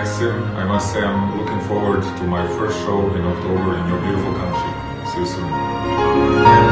Maksim. I must say I'm looking forward to my first show in October in your beautiful country. See you soon.